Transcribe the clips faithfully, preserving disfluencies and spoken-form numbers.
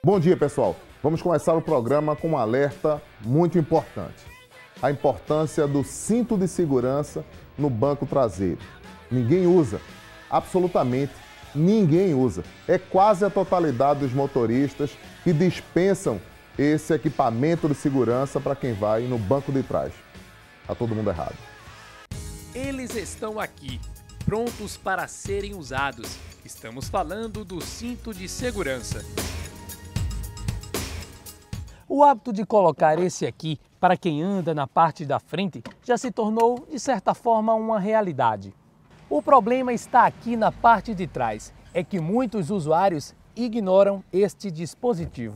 Bom dia, pessoal. Vamos começar o programa com um alerta muito importante. A importância do cinto de segurança no banco traseiro. Ninguém usa, absolutamente ninguém usa. É quase a totalidade dos motoristas que dispensam esse equipamento de segurança para quem vai no banco de trás. Está todo mundo errado. Eles estão aqui, prontos para serem usados. Estamos falando do cinto de segurança. O hábito de colocar esse aqui para quem anda na parte da frente já se tornou, de certa forma, uma realidade. O problema está aqui na parte de trás, é que muitos usuários ignoram este dispositivo.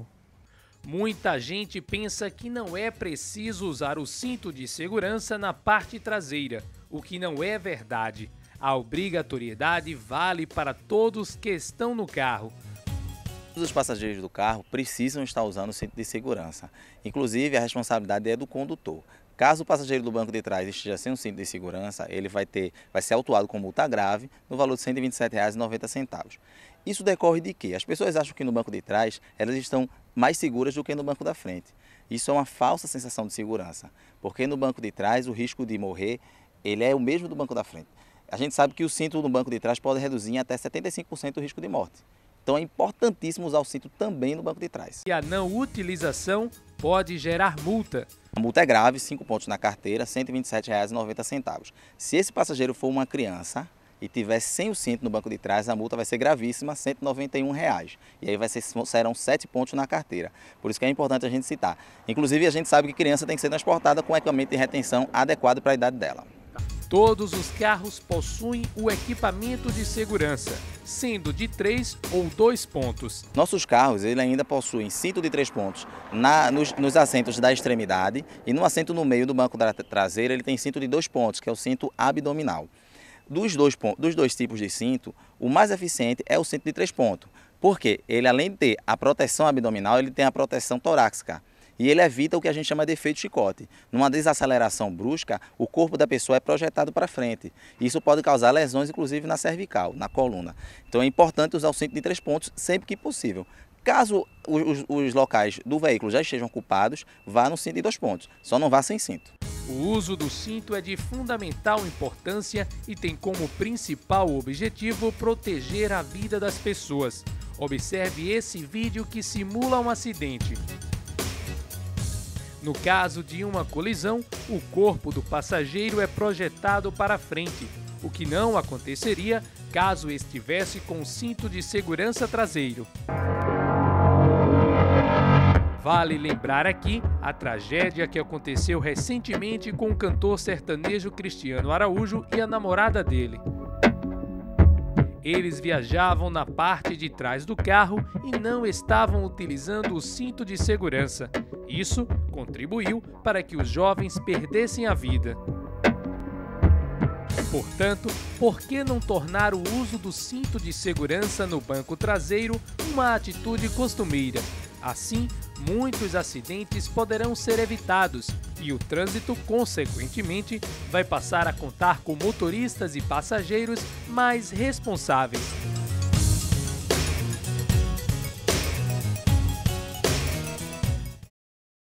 Muita gente pensa que não é preciso usar o cinto de segurança na parte traseira, o que não é verdade. A obrigatoriedade vale para todos que estão no carro. Todos os passageiros do carro precisam estar usando o cinto de segurança. Inclusive, a responsabilidade é do condutor. Caso o passageiro do banco de trás esteja sem um cinto de segurança, ele vai, ter, vai ser autuado com multa grave no valor de cento e vinte e sete reais e noventa centavos. Isso decorre de quê? As pessoas acham que no banco de trás elas estão mais seguras do que no banco da frente. Isso é uma falsa sensação de segurança, porque no banco de trás o risco de morrer ele é o mesmo do banco da frente. A gente sabe que o cinto no banco de trás pode reduzir em até setenta e cinco por cento o risco de morte. Então é importantíssimo usar o cinto também no banco de trás. E a não utilização pode gerar multa. A multa é grave, cinco pontos na carteira, cento e vinte e sete reais e noventa centavos. Se esse passageiro for uma criança e tiver sem o cinto no banco de trás, a multa vai ser gravíssima, cento e noventa e um reais. E aí vai ser, serão sete pontos na carteira. Por isso que é importante a gente citar. Inclusive, a gente sabe que criança tem que ser transportada com equipamento de retenção adequado para a idade dela. Todos os carros possuem o equipamento de segurança, sendo de três ou dois pontos. Nossos carros ele ainda possuem cinto de três pontos na, nos, nos assentos da extremidade e no assento no meio do banco da traseira ele tem cinto de dois pontos, que é o cinto abdominal. Dos dois, dos dois tipos de cinto, o mais eficiente é o cinto de três pontos, porque ele além de ter a proteção abdominal, ele tem a proteção torácica. E ele evita o que a gente chama de efeito chicote. Numa desaceleração brusca, o corpo da pessoa é projetado para frente. Isso pode causar lesões, inclusive na cervical, na coluna. Então é importante usar o cinto de três pontos sempre que possível. Caso os, os locais do veículo já estejam ocupados, vá no cinto de dois pontos. Só não vá sem cinto. O uso do cinto é de fundamental importância e tem como principal objetivo proteger a vida das pessoas. Observe esse vídeo que simula um acidente. No caso de uma colisão, o corpo do passageiro é projetado para frente, o que não aconteceria caso estivesse com o cinto de segurança traseiro. Vale lembrar aqui a tragédia que aconteceu recentemente com o cantor sertanejo Cristiano Araújo e a namorada dele. Eles viajavam na parte de trás do carro e não estavam utilizando o cinto de segurança. Isso contribuiu para que os jovens perdessem a vida. Portanto, por que não tornar o uso do cinto de segurança no banco traseiro uma atitude costumeira? Assim, muitos acidentes poderão ser evitados e o trânsito, consequentemente, vai passar a contar com motoristas e passageiros mais responsáveis.